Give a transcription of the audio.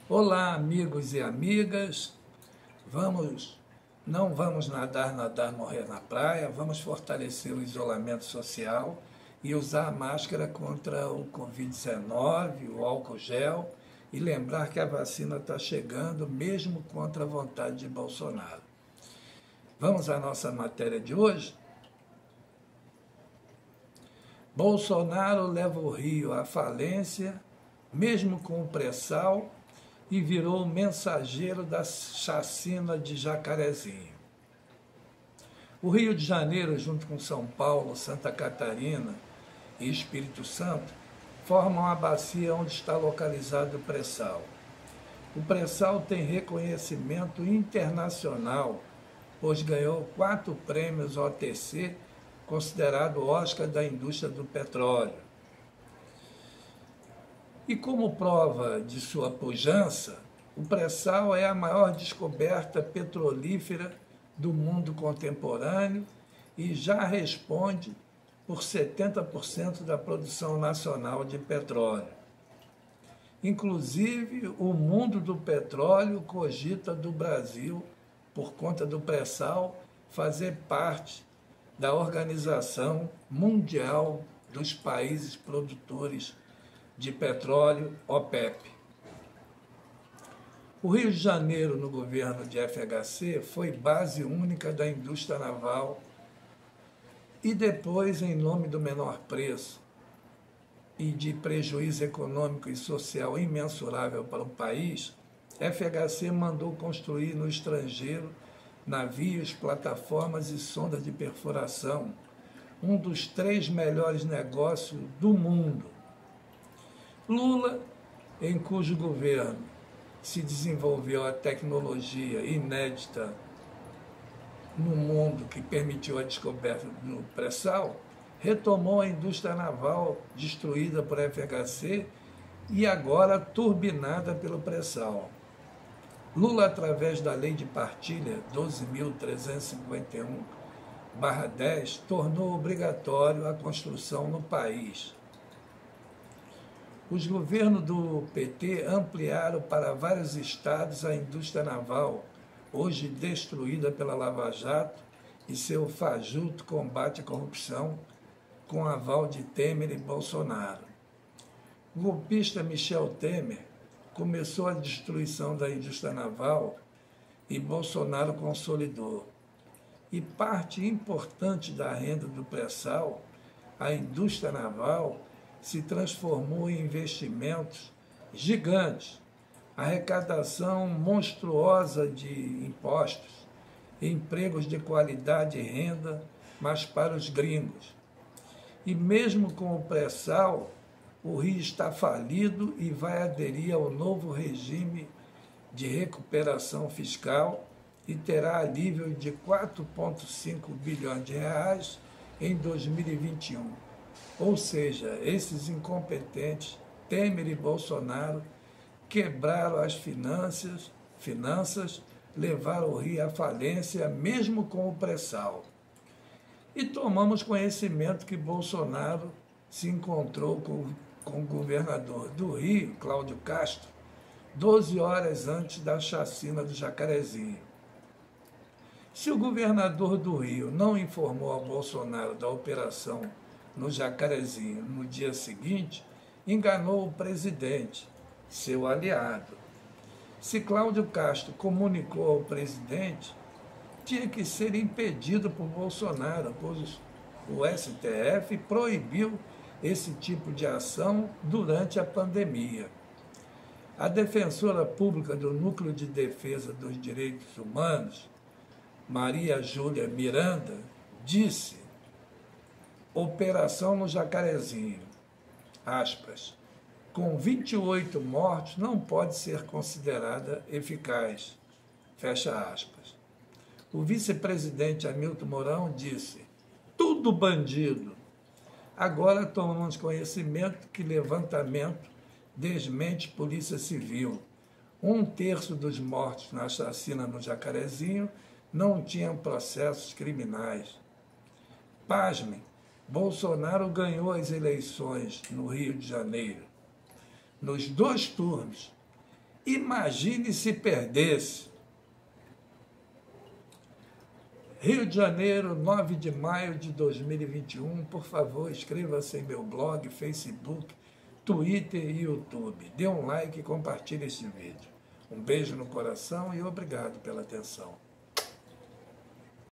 Olá, amigos e amigas. Não vamos nadar, morrer na praia. Vamos fortalecer o isolamento social e usar a máscara contra o Covid-19, o álcool gel e lembrar que a vacina está chegando, mesmo contra a vontade de Bolsonaro. Vamos à nossa matéria de hoje? Bolsonaro leva o Rio à falência, mesmo com o pré-sal, e virou mensageiro da chacina de Jacarezinho. O Rio de Janeiro, junto com São Paulo, Santa Catarina e Espírito Santo, formam a bacia onde está localizado o pré-sal. O pré-sal tem reconhecimento internacional, pois ganhou 4 prêmios OTC, considerado Oscar da indústria do petróleo. E como prova de sua pujança, o pré-sal é a maior descoberta petrolífera do mundo contemporâneo e já responde por 70% da produção nacional de petróleo. Inclusive, o mundo do petróleo cogita do Brasil, por conta do pré-sal, fazer parte da Organização Mundial dos Países Produtores de Petróleo, OPEP. O Rio de Janeiro, no governo de FHC, foi base única da indústria naval e depois, em nome do menor preço e de prejuízo econômico e social imensurável para o país, FHC mandou construir no estrangeiro navios, plataformas e sondas de perfuração, um dos 3 melhores negócios do mundo. Lula, em cujo governo se desenvolveu a tecnologia inédita no mundo que permitiu a descoberta do pré-sal, retomou a indústria naval destruída por FHC e agora turbinada pelo pré-sal. Lula, através da Lei de Partilha 12.351/10, tornou obrigatório a construção no país. Os governos do PT ampliaram para vários estados a indústria naval, hoje destruída pela Lava Jato e seu fajuto combate à corrupção, com aval de Temer e Bolsonaro. O golpista Michel Temer começou a destruição da indústria naval e Bolsonaro consolidou. E parte importante da renda do pré-sal, a indústria naval, se transformou em investimentos gigantes, arrecadação monstruosa de impostos, empregos de qualidade e renda, mas para os gringos. E mesmo com o pré-sal, o Rio está falido e vai aderir ao novo regime de recuperação fiscal e terá alívio de 4,5 bilhões de reais em 2021. Ou seja, esses incompetentes, Temer e Bolsonaro, quebraram as finanças, levaram o Rio à falência, mesmo com o pré-sal. E tomamos conhecimento que Bolsonaro se encontrou com o governador do Rio, Cláudio Castro, 12 horas antes da chacina do Jacarezinho. Se o governador do Rio não informou a Bolsonaro da operação no Jacarezinho no dia seguinte, enganou o presidente, seu aliado. Se Cláudio Castro comunicou ao presidente, tinha que ser impedido por Bolsonaro, pois o STF proibiu esse tipo de ação durante a pandemia. A defensora pública do Núcleo de Defesa dos Direitos Humanos, Maria Júlia Miranda, disse: operação no Jacarezinho, aspas, com 28 mortos não pode ser considerada eficaz, fecha aspas. O vice-presidente Hamilton Mourão disse: tudo bandido. Agora tomamos conhecimento que levantamento desmente Polícia Civil. 1/3 dos mortos na chacina no Jacarezinho não tinham processos criminais. Pasmem, Bolsonaro ganhou as eleições no Rio de Janeiro, nos 2 turnos, Imagine se perdesse. Rio de Janeiro, 9 de maio de 2021. Por favor, inscreva-se em meu blog, Facebook, Twitter e YouTube. Dê um like e compartilhe esse vídeo. Um beijo no coração e obrigado pela atenção.